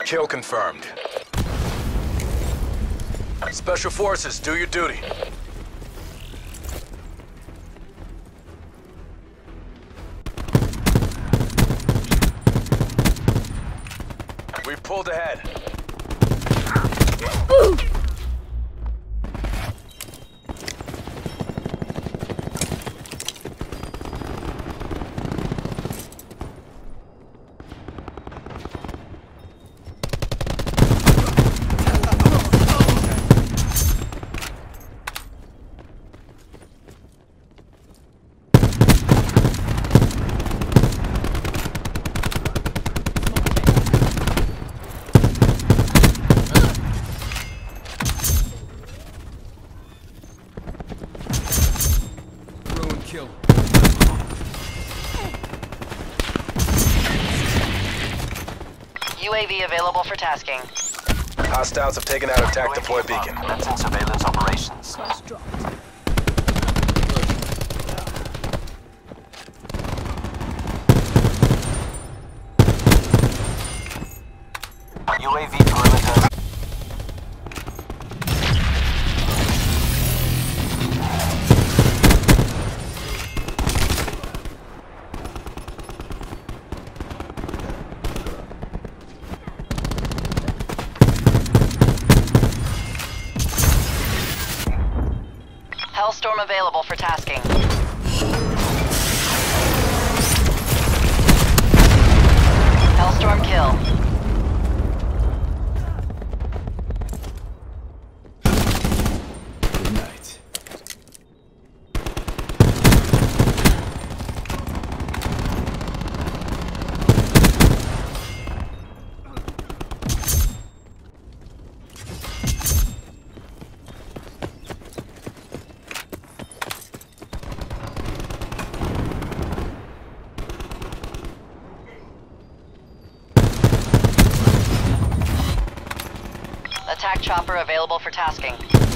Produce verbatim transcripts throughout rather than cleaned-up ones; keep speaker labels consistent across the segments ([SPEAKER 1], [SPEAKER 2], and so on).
[SPEAKER 1] Kill confirmed. Special Forces, do your duty. We've pulled ahead.
[SPEAKER 2] Ooh.
[SPEAKER 3] U A V available for tasking.
[SPEAKER 1] Hostiles have taken out attack deploy beacon.
[SPEAKER 4] Commencing surveillance operations. U A V perimeter.
[SPEAKER 3] Hellstorm available for tasking. Hellstorm kill.
[SPEAKER 5] Good night.
[SPEAKER 3] Attack chopper available for tasking.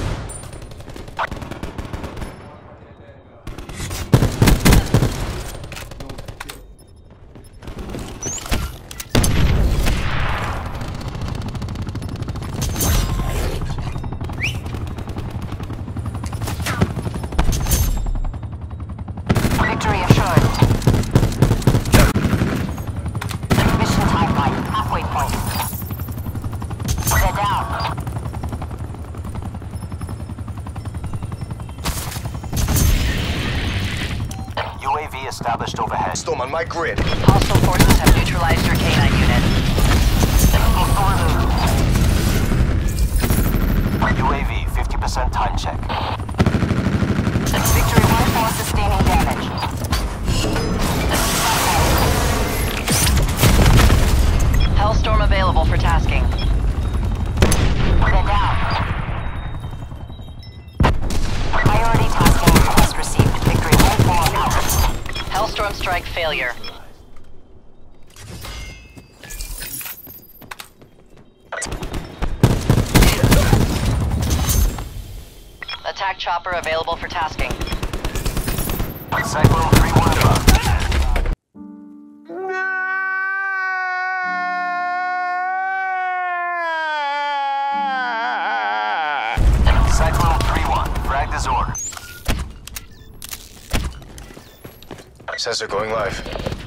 [SPEAKER 6] Victory assured. Mission timeline, halfway point. They're down.
[SPEAKER 4] U A V established overhead.
[SPEAKER 1] Storm on my grid.
[SPEAKER 3] Hostile forces have neutralized your K nine unit.
[SPEAKER 4] U A V fifty percent time check.
[SPEAKER 6] Victory one four sustaining damage.
[SPEAKER 3] Hellstorm available for tasking.
[SPEAKER 6] They're down. Priority tasking request received. Victory one four out.
[SPEAKER 3] Hellstorm strike failure. Attack chopper available for tasking.
[SPEAKER 4] Cyclone three one above. Cyclone three one, frag the Zor.
[SPEAKER 1] Sensor going live.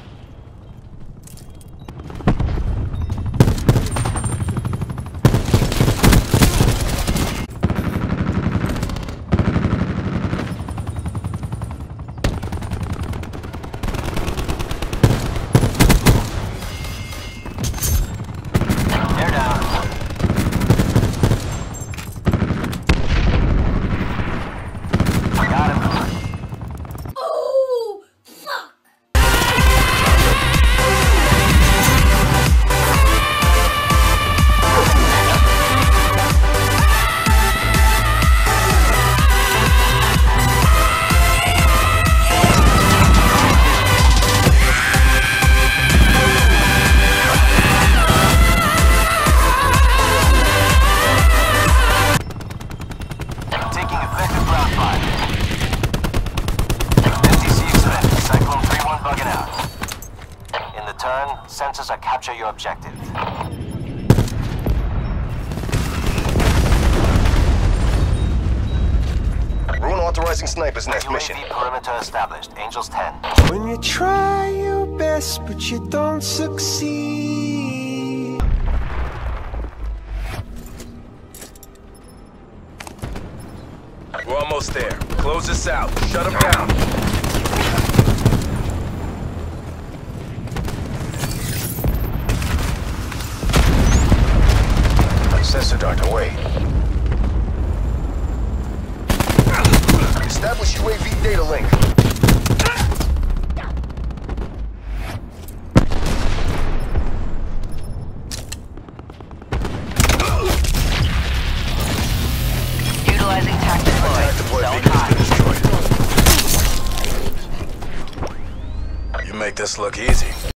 [SPEAKER 4] They're down. We got him.
[SPEAKER 2] Oh, fuck!
[SPEAKER 1] Authorizing sniper's nest
[SPEAKER 4] U A
[SPEAKER 1] mission.
[SPEAKER 4] V perimeter established. Angels ten.
[SPEAKER 2] When you try your best, but you don't succeed.
[SPEAKER 1] We're almost there. Close this out. Shut them down. Sensor dart away. Establish U A V data link.
[SPEAKER 3] Utilizing tac deploy.
[SPEAKER 1] Tac deploy
[SPEAKER 3] Zone
[SPEAKER 1] beacon has
[SPEAKER 3] hot.
[SPEAKER 1] been destroyed. You make this look easy.